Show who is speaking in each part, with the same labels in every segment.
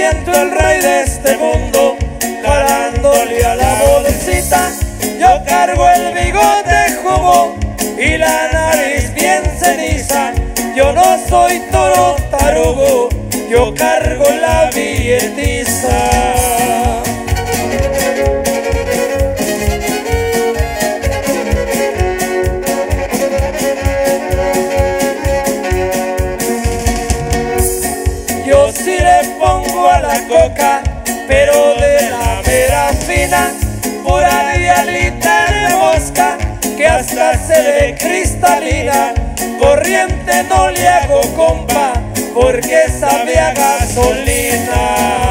Speaker 1: siento el rey de este mundo, jalándole a la bolsita. Yo cargo el bigote jugo y la nariz bien ceniza. Yo no soy toro tarugo, yo cargo la billetiza. Yo sí le pongo a la coca, pero de la mera fina, pura dialita de mosca, que hasta se ve cristalina. Corriente no le hago, compa, porque sabe a gasolina.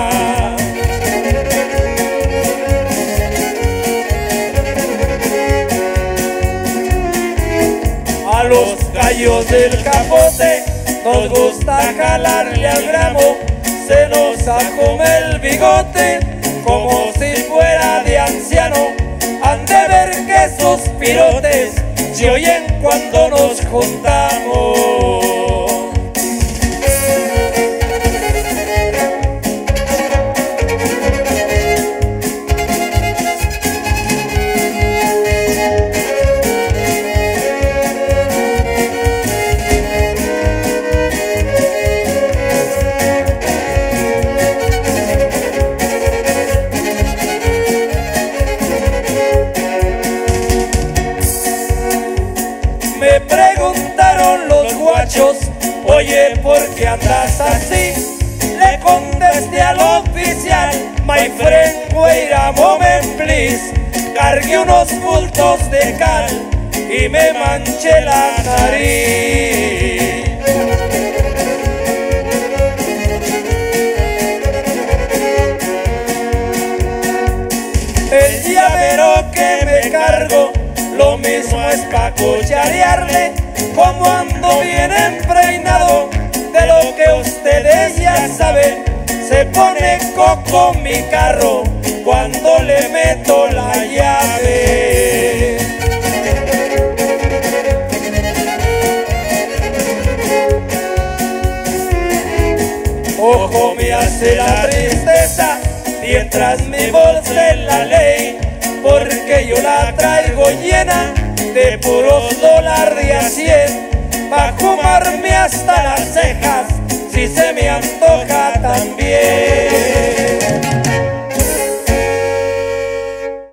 Speaker 1: A los gallos del capote nos gusta jalarle al gramo, se nos ajome el bigote como si fuera de anciano. Han de ver que esos pirotes se oyen cuando nos juntamos. Me preguntaron los guachos, oye, ¿por qué andas así? Le contesté al oficial, my friend, wait a moment please. Cargué unos bultos de cal y me manché la nariz. El llavero que me cargo, lo mismo es pa' cucharearle, como ando bien empreinado, de lo que ustedes ya saben. Se pone coco mi carro cuando le meto la llave. Ojo me hace la tristeza mientras mi bolsa en la ley, porque yo la traigo llena de puros dólares de a 100, pa' fumarme hasta las cejas si se me antoja también.